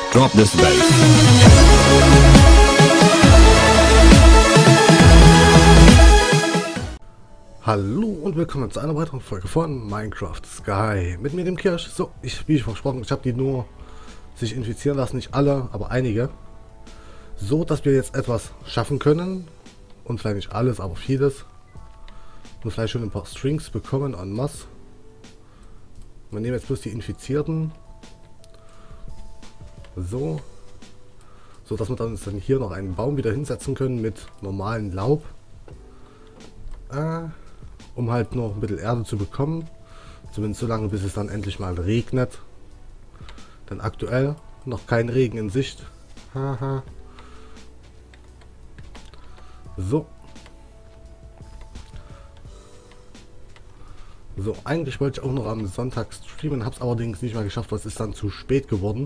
Drop this bass. Hallo und willkommen zu einer weiteren Folge von Minecraft Sky. Mit mir dem Kirsch. So, wie ich versprochen, ich habe die nur sich infizieren lassen, nicht alle, aber einige. So, dass wir jetzt etwas schaffen können. Und vielleicht nicht alles, aber vieles. Und vielleicht schon ein paar Strings bekommen en masse. Wir nehmen jetzt bloß die Infizierten. So. So, dass wir dann uns dann hier noch einen Baum wieder hinsetzen können mit normalem Laub. Um halt noch ein bisschen Erde zu bekommen. Zumindest so lange, bis es dann endlich mal regnet. Denn aktuell noch kein Regen in Sicht. Haha. So. So, eigentlich wollte ich auch noch am Sonntag streamen, habe es allerdings nicht mehr geschafft, weil es ist dann zu spät geworden.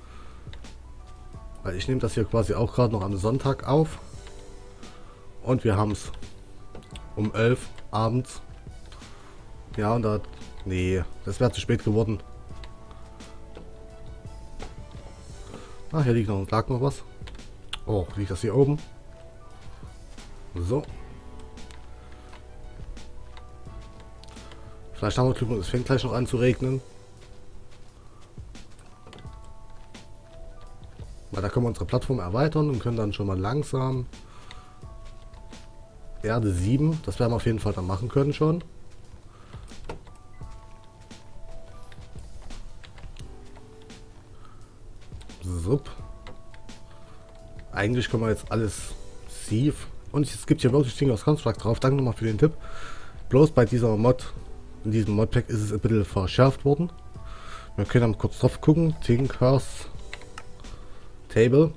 Weil ich nehme das hier quasi auch gerade noch am Sonntag auf. Und wir haben es um 11 abends. Ja, und da... Nee, das wäre zu spät geworden. Ah, hier lag noch was. Oh, liegt das hier oben? So. Vielleicht haben wir Glück und es fängt gleich noch an zu regnen. Weil da können wir unsere Plattform erweitern und können dann schon mal langsam Erde 7, das werden wir auf jeden Fall dann machen können schon. Sup. Eigentlich können wir jetzt alles Sieve. Und es gibt hier wirklich Dinge aus Construct drauf. Danke nochmal für den Tipp. Bloß bei dieser Mod, in diesem Modpack ist es ein bisschen verschärft worden. Wir können dann kurz drauf gucken. Tinkers Table.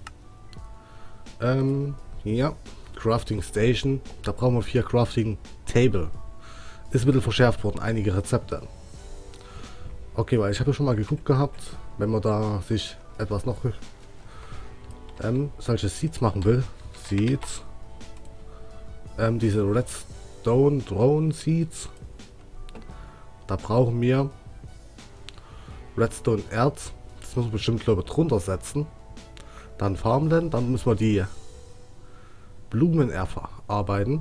Ja. Crafting Station. Da brauchen wir 4 Crafting Table. Ist ein bisschen verschärft worden, einige Rezepte. Okay, weil ich habe ja schon mal geguckt gehabt, wenn man da sich etwas noch solche Seeds machen will. Seeds. Diese Redstone Drone Seeds. Da brauchen wir Redstone Erz. Das muss man bestimmt, glaube ich, drunter setzen. Dann Farmland. Dann müssen wir die Blumen arbeiten.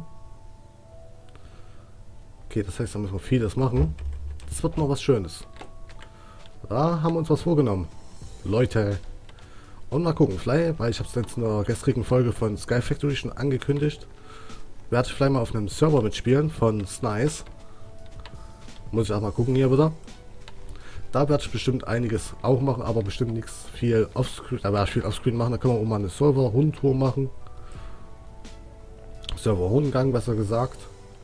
Okay, das heißt, da müssen wir vieles machen. Das wird noch was Schönes. Da haben wir uns was vorgenommen. Leute. Und mal gucken, vielleicht, weil ich habe es jetzt in der gestrigen Folge von Sky Factory schon angekündigt, werde ich vielleicht mal auf einem Server mitspielen von Snice. Muss ich auch mal gucken hier wieder. Da werde ich bestimmt einiges auch machen, aber bestimmt nichts viel offscreen. Da werde ich viel offscreen machen. Da können wir auch mal eine Server-Rundtour machen. Server-Rundgang, besser gesagt.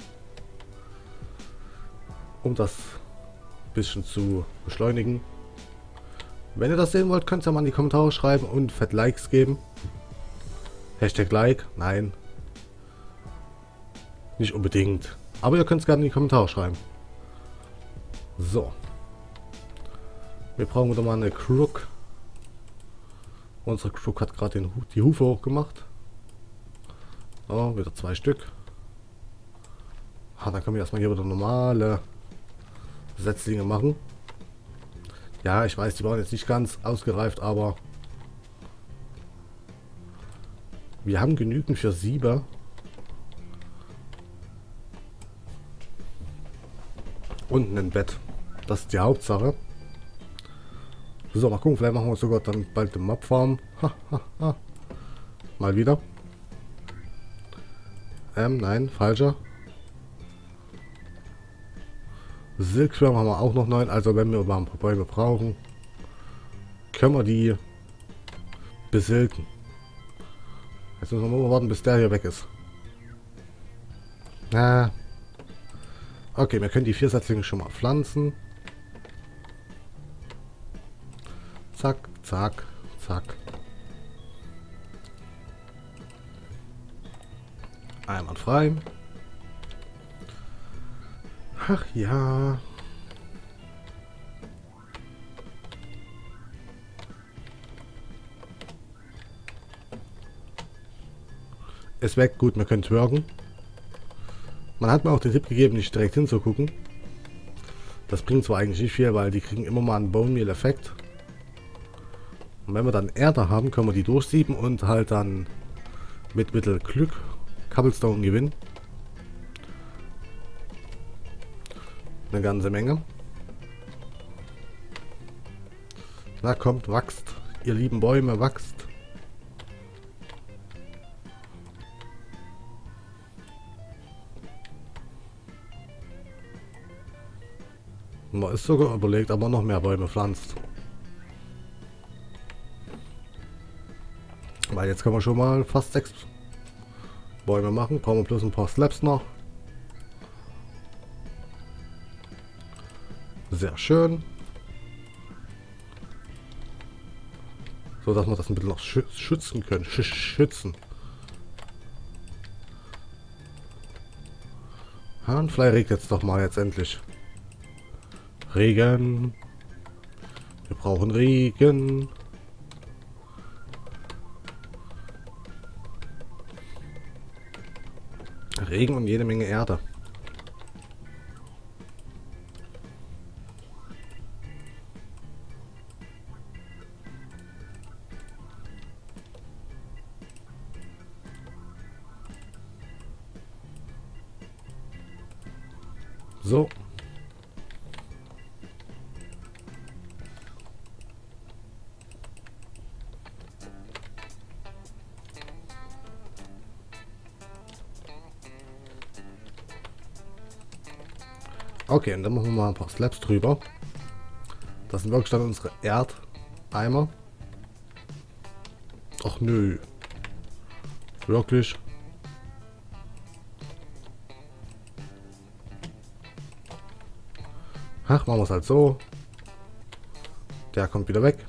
Um das ein bisschen zu beschleunigen. Wenn ihr das sehen wollt, könnt ihr mal in die Kommentare schreiben und fett Likes geben. Hashtag Like, nein. Nicht unbedingt. Aber ihr könnt es gerne in die Kommentare schreiben. So. Wir brauchen wieder mal eine Crook. Unsere Crook hat gerade die Hufe hochgemacht. So, wieder 2 Stück. Dann können wir erstmal hier wieder normale Setzlinge machen. Ja, ich weiß, die waren jetzt nicht ganz ausgereift, aber wir haben genügend für 7. Und ein Bett. Das ist die Hauptsache. So, mal gucken, vielleicht machen wir sogar dann bald den Mob-Farm. Mal wieder. Nein, falscher. Silkschwärme haben wir auch noch 9, also wenn wir mal ein paar Bäume brauchen, können wir die besilken. Jetzt müssen wir mal warten, bis der hier weg ist. Okay, wir können die 4 Setzlinge schon mal pflanzen. Zack, zack, zack. Einwandfrei. Ach ja. Ist weg, gut, wir können twerken. Man hat mir auch den Tipp gegeben, nicht direkt hinzugucken. Das bringt zwar eigentlich nicht viel, weil die kriegen immer mal einen Bone Meal Effekt. Und wenn wir dann Erde haben, können wir die durchsieben und halt dann mit Mittel Glück Cobblestone gewinnen. Eine ganze Menge. Na kommt, wachst. Ihr lieben Bäume, wachst. Man ist sogar überlegt, ob man noch mehr Bäume pflanzt. Weil jetzt können wir schon mal fast 6 Bäume machen. Brauchen wir bloß ein paar Slabs noch. Sehr schön. So, dass wir das ein bisschen noch schützen können. Schützen. Ja, und vielleicht regnet es doch mal jetzt endlich. Regen. Wir brauchen Regen. Regen und jede Menge Erde. So. Okay, und dann machen wir mal ein paar Slabs drüber. Das sind wirklich dann unsere Erdeimer. Ach nö. Wirklich? Ach, machen wir es halt so. Der kommt wieder weg.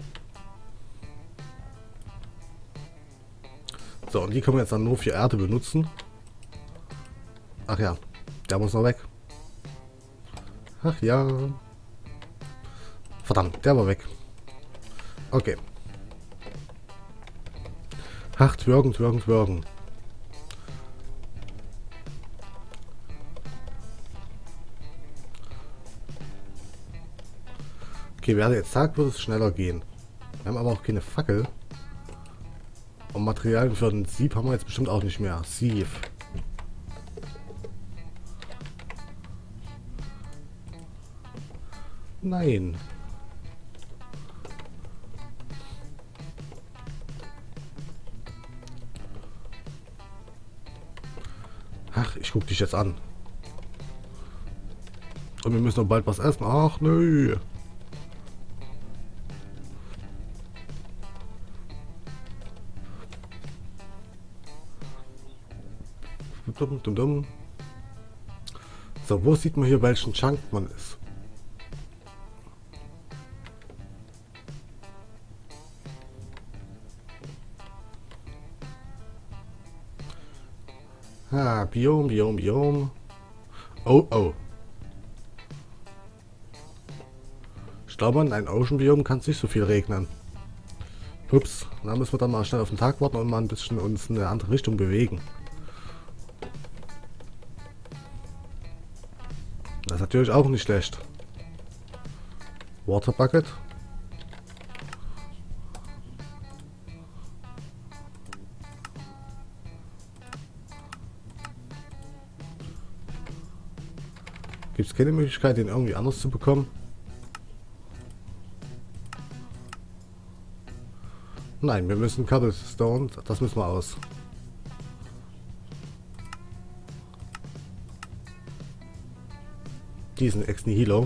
So, und die können wir jetzt dann nur für Erde benutzen. Ach ja, der muss noch weg. Ach ja. Verdammt, der war weg. Okay. Ach, twirgen. Okay, wäre jetzt Tag, würde es schneller gehen. Wir haben aber auch keine Fackel. Und Materialien für den Sieb haben wir jetzt bestimmt auch nicht mehr. Sieb. Nein. Ach, ich guck dich jetzt an. Und wir müssen noch bald was essen. Ach, nö. Dumm. So, wo sieht man hier, welchen Chunk man ist? Ah, Biom. Oh. Ich glaube, in einem Ocean-Biom kann es nicht so viel regnen. Ups, da müssen wir dann mal schnell auf den Tag warten und mal ein bisschen uns in eine andere Richtung bewegen. Das ist natürlich auch nicht schlecht. Water Bucket. Gibt es keine Möglichkeit, den irgendwie anders zu bekommen? Nein, wir müssen Cobblestone, das müssen wir aus. Diesen Ex Nihilo.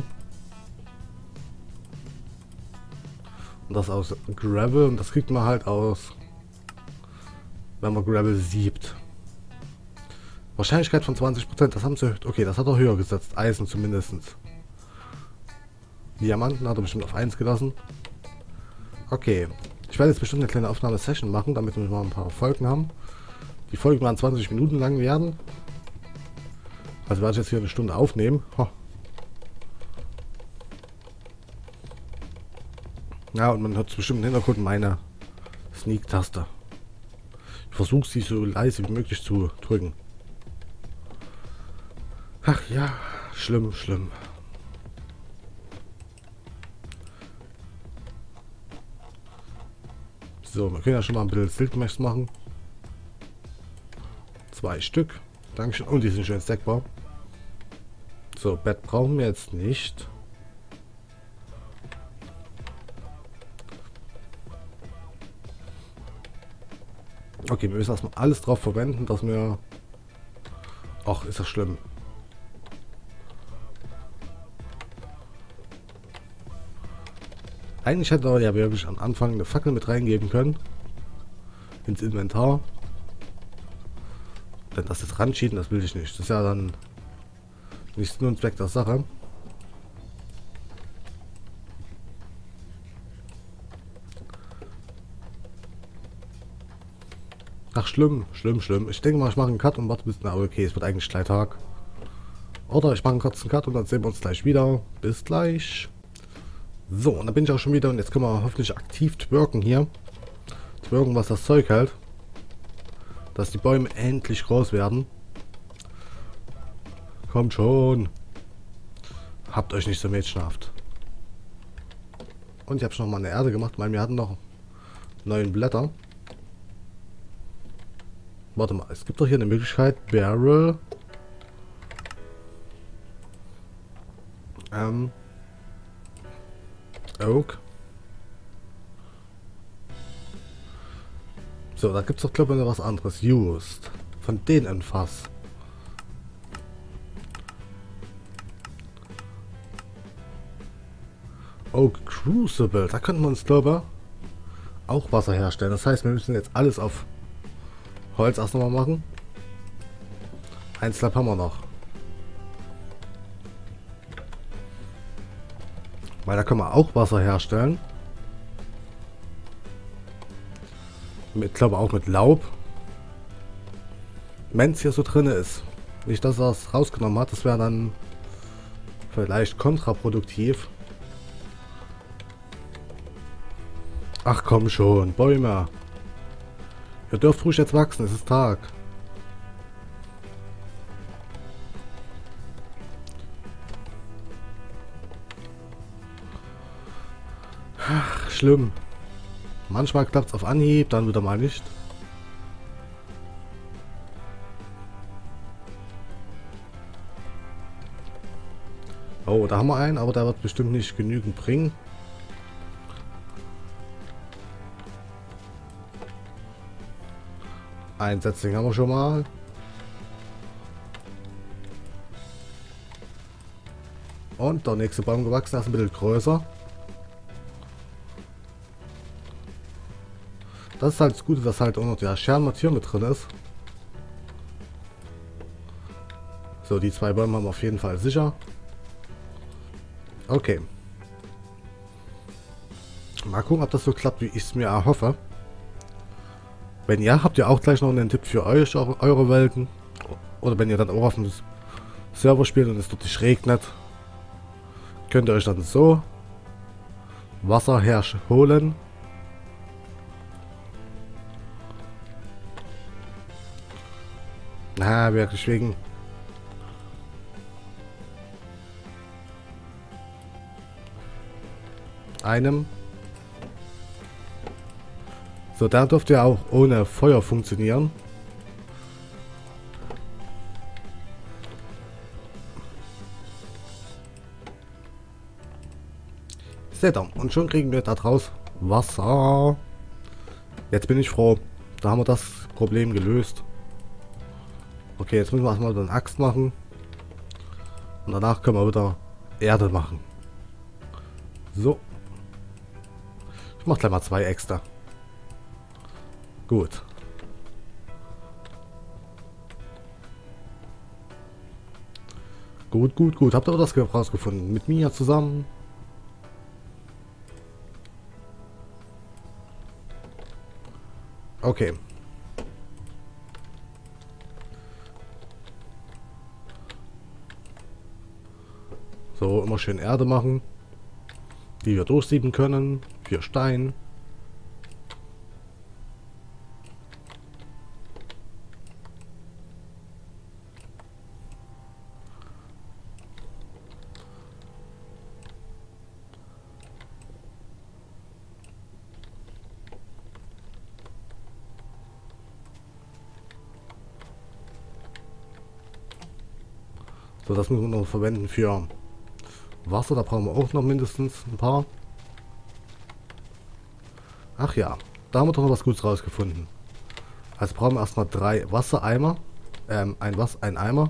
Und das aus Gravel, und das kriegt man halt aus, wenn man Gravel siebt. Wahrscheinlichkeit von 20%, das haben sie, okay, das hat er höher gesetzt, Eisen zumindest. Diamanten hat er bestimmt auf 1 gelassen. Okay, ich werde jetzt bestimmt eine kleine Aufnahmesession machen, damit wir mal ein paar Folgen haben. Die Folgen werden 20 Minuten lang werden. Also werde ich jetzt hier eine Stunde aufnehmen. Ho. Ja, und man hört bestimmt im Hintergrund meine Sneak-Taste. Ich versuche sie so leise wie möglich zu drücken. Ach ja, schlimm. So, wir können ja schon mal ein bisschen Silkmesh machen. 2 Stück. Dankeschön. Und die sind schön stackbar. So, Bett brauchen wir jetzt nicht. Okay, wir müssen erstmal alles drauf verwenden, dass wir... Ach, ist das schlimm. Eigentlich hätte er ja wirklich am Anfang eine Fackel mit reingeben können. Ins Inventar. Denn das jetzt ranschieben, das will ich nicht. Das ist ja dann nicht Sinn und Zweck der Sache. Ach, schlimm, schlimm, schlimm. Ich denke mal, ich mache einen Cut und warte bis... Na, okay, es wird eigentlich gleich Tag. Oder ich mache einen kurzen Cut und dann sehen wir uns gleich wieder. Bis gleich. So, und dann bin ich auch schon wieder und jetzt können wir hoffentlich aktiv twerken hier. Twerken, was das Zeug hält. Dass die Bäume endlich groß werden. Kommt schon. Habt euch nicht so mädchenhaft. Und ich habe schon noch mal eine Erde gemacht, weil wir hatten noch 9 Blätter. Warte mal, es gibt doch hier eine Möglichkeit. Barrel. Oak. So, da gibt es doch, glaube ich, noch was anderes. Used. Von denen ein Fass. Oak Crucible. Da könnten wir uns, glaube ich, auch Wasser herstellen. Das heißt, wir müssen jetzt alles auf Holz erst nochmal machen. 1 Slab haben wir noch. Weil da können wir auch Wasser herstellen. Ich glaube auch mit Laub. Wenn es hier so drin ist. Nicht, dass er es rausgenommen hat. Das wäre dann vielleicht kontraproduktiv. Ach komm schon, Bäume. Ihr dürft ruhig jetzt wachsen, es ist Tag. Ach, schlimm. Manchmal klappt es auf Anhieb, dann wieder mal nicht. Oh, da haben wir einen, aber der wird bestimmt nicht genügend bringen. Ein Setzling haben wir schon mal. Und der nächste Baum gewachsen, ist ein bisschen größer. Das ist halt das Gute, dass halt auch noch der Scherenmatür mit drin ist. So, die 2 Bäume haben wir auf jeden Fall sicher. Okay. Mal gucken, ob das so klappt, wie ich es mir erhoffe. Wenn ja, habt ihr auch gleich noch einen Tipp für euch, eure Welten. Oder wenn ihr dann auch auf dem Server spielt und es dort nicht regnet, könnt ihr euch dann so Wasser herholen. Na, wirklich wegen einem. So, da dürfte ja auch ohne Feuer funktionieren. Seht ihr, und schon kriegen wir da draus Wasser. Jetzt bin ich froh. Da haben wir das Problem gelöst. Okay, jetzt müssen wir erstmal eine Axt machen. Und danach können wir wieder Erde machen. So. Ich mache gleich mal 2 extra. Gut. Gut, gut, gut. Habt ihr das rausgefunden? Mit mir zusammen. Okay. So, immer schön Erde machen, die wir durchsieben können. 4 Stein. So, das müssen wir noch verwenden für Wasser. Da brauchen wir auch noch mindestens ein paar. Ach ja, da haben wir doch noch was Gutes rausgefunden. Also brauchen wir erstmal 3 Wassereimer. Ein Eimer.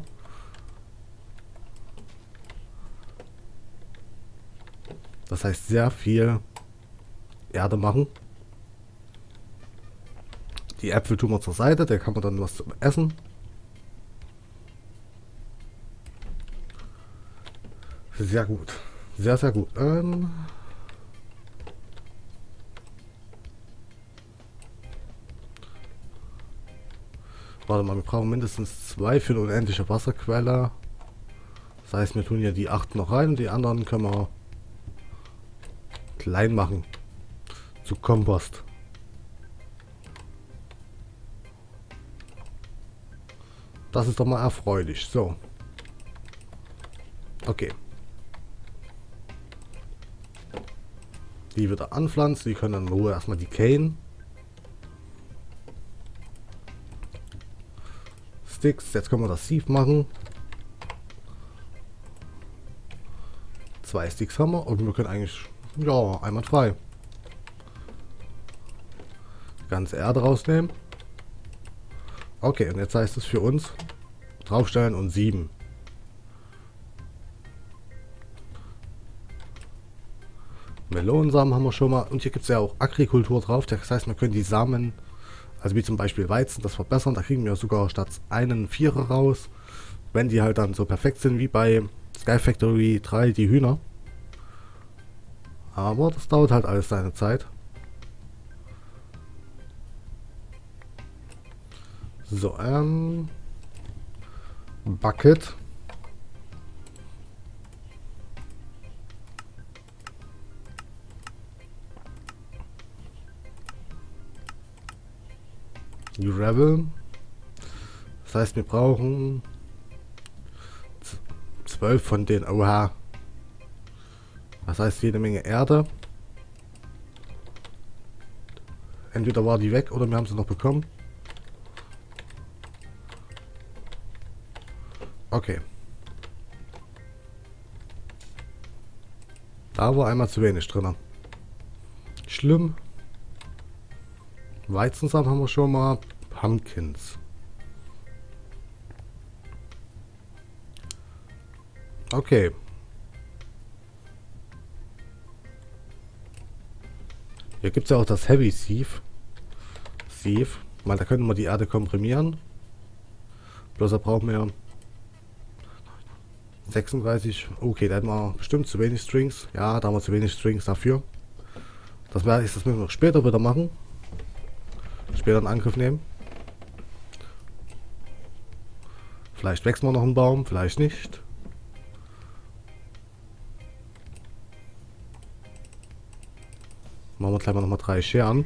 Das heißt sehr viel Erde machen. Die Äpfel tun wir zur Seite, da kann man dann was zum Essen. Sehr gut. Sehr, sehr gut. Warte mal, wir brauchen mindestens 2 für eine unendliche Wasserquelle. Das heißt, wir tun hier die 8 noch rein und die anderen können wir klein machen. Zu Kompost. Das ist doch mal erfreulich. So. Okay. Die wieder anpflanzen. Die können dann in Ruhe erstmal decayen. Sticks. Jetzt können wir das Sieve machen. 2 Sticks haben wir. Und wir können eigentlich, ja, einwandfrei. Ganze Erde rausnehmen. Okay, und jetzt heißt es für uns draufstellen und 7. Melonensamen haben wir schon mal. Und hier gibt es ja auch Agrikultur drauf. Das heißt, wir können die Samen, also wie zum Beispiel Weizen, das verbessern. Da kriegen wir sogar statt einen 4er raus. Wenn die halt dann so perfekt sind wie bei Sky Factory 3, die Hühner. Aber das dauert halt alles seine Zeit. So, Bucket. Gravel. Das heißt, wir brauchen 12 von den. Oha. Das heißt, jede Menge Erde. Entweder war die weg oder wir haben sie noch bekommen. Okay. Da war einmal zu wenig drin. Schlimm. Weizensamen haben wir schon mal. Pumpkins. Okay. Hier gibt es ja auch das Heavy Sieve. Weil da können wir die Erde komprimieren. Bloß da brauchen wir 36. Okay, da hätten wir bestimmt zu wenig Strings. Ja, da haben wir zu wenig Strings dafür. Das müssen wir noch später wieder machen. Später in Angriff nehmen. Vielleicht wächst noch ein Baum, vielleicht nicht. Machen wir gleich mal nochmal 3 Scheren.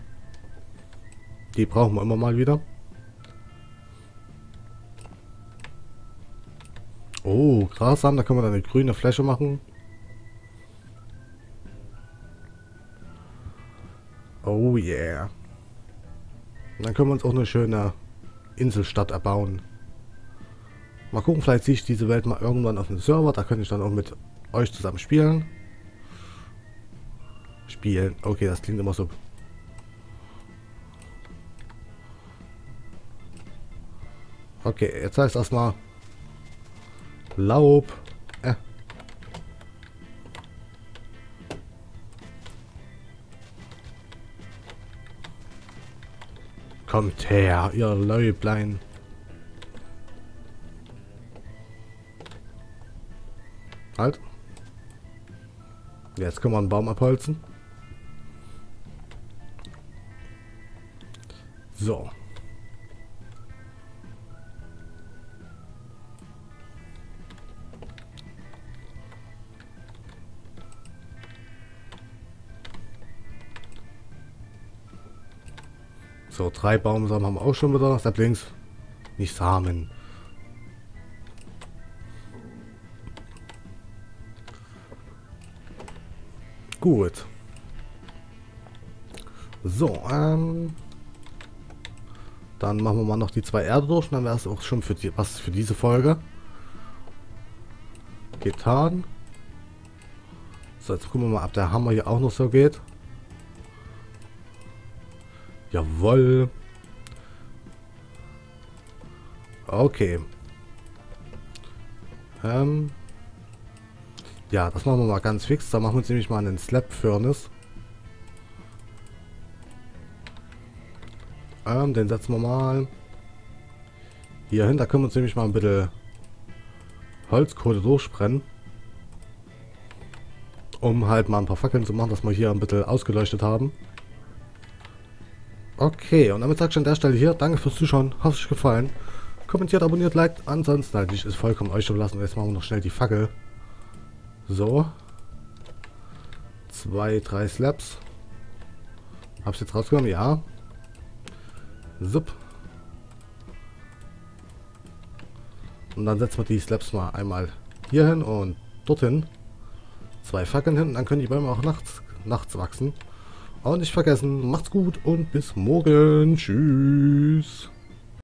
Die brauchen wir immer mal wieder. Oh, Grassamen, da können wir dann eine grüne Fläche machen. Oh yeah. Und dann können wir uns auch eine schöne Inselstadt erbauen. Mal gucken, vielleicht sehe ich diese Welt mal irgendwann auf dem Server. Da könnte ich dann auch mit euch zusammen spielen. Okay, das klingt immer so. Okay, jetzt heißt erstmal Laub. Kommt her, ihr Läublein. Halt. Jetzt können wir einen Baum abholzen. So. So, 3 Baumsamen haben wir auch schon wieder. Saplings. Nicht Samen. Gut. So, dann machen wir mal noch die 2 Erde durch und dann wäre es auch schon für diese Folge. Getan. So, jetzt gucken wir mal, ob der Hammer hier auch noch so geht. Jawohl. Okay. Ja, das machen wir mal ganz fix. Da machen wir uns nämlich mal einen Slab Furnace. Den setzen wir mal hier hin. Da können wir uns nämlich mal ein bisschen Holzkohle durchbrennen. Um halt mal ein paar Fackeln zu machen, dass wir hier ein bisschen ausgeleuchtet haben. Okay, und damit sage ich an der Stelle hier, danke fürs Zuschauen, hat euch gefallen. Kommentiert, abonniert, liked, ansonsten eigentlich ist vollkommen euch überlassen. Jetzt machen wir noch schnell die Fackel. So. 2, 3 Slabs. Hab's jetzt rausgenommen? Ja. Sup. Und dann setzen wir die Slabs mal einmal hier hin und dorthin. 2 Fackeln hin, dann können die Bäume auch nachts wachsen. Und nicht vergessen, macht's gut und bis morgen. Tschüss.